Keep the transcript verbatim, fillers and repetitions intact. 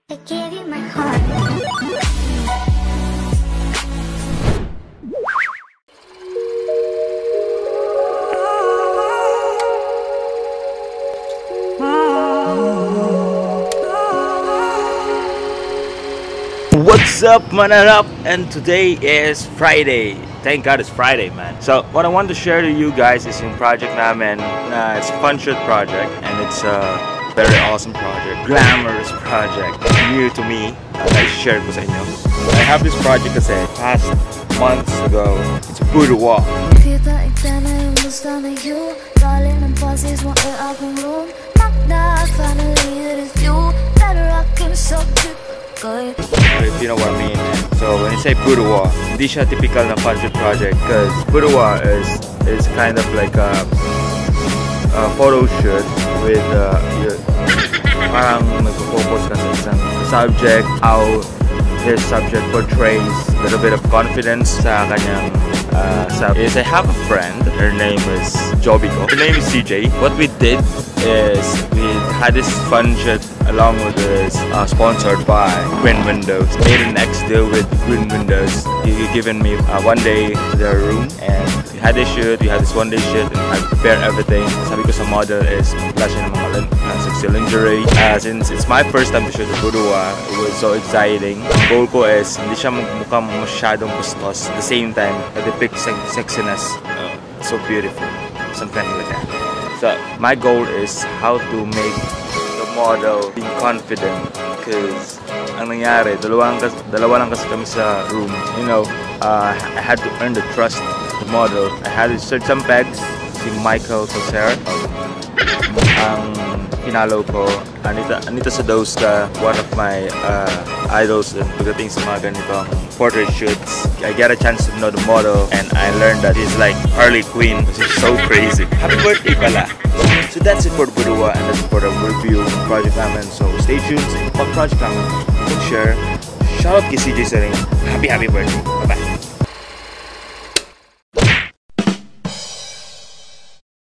I gave you my heart. What's up, manarap? And today is Friday. Thank God it's Friday, man. So what I want to share to you guys is yung project namin. Uh, it's a fun shoot project, and it's a very awesome project, glamorous project, new to me. Uh, I share ko sa inyo. I have this project kasi past months ago. It's a boudoir. If you know what I mean. So when you say boudoir, hindi siya typical na fun shoot project, because boudoir is is kind of like a, a photo shoot with uh, your, parang nagpo-focus ka sa isang subject, how this subject portrays a little bit of confidence sa kanyang uh, subject. Is I have a friend, her name is Jobiko. Her name is C J. What we did is we had this fun shoot along with this, uh, sponsored by Green Windows. Made an X deal with Green Windows. He given me uh, one day to their room, and we had this shoot, we had this one day shoot, and I prepared everything. Sabi ko sa model is wala siya ng mga uh, sexy lingerie. Uh, since it's my first time to shoot a boudoir, it was so exciting. Ang goal ko is hindi siya mukhang masyadong bustos. At the same time, I depict sexiness. Uh, so beautiful. Something like that. So my goal is how to make model being confident, because ang nangyari, dalawa lang, dalawa lang kasi kami sa room. You know, uh, I had to earn the trust of the model. I had to search some pegs. Si Michael Toser, ang pinalo ko. Anita, Anita Sadowska, one of my uh, idols pagdating sa mga ganitong portrait shoots. I get a chance to know the model, and I learned that he's like Harley Quinn, which is so crazy. Happy birthday pala! So that's it for the boudoir, and that's for the review of project namin. So stay tuned sa pag project namin. Share. Shout out kay C J Sering. Happy happy birthday. Bye bye.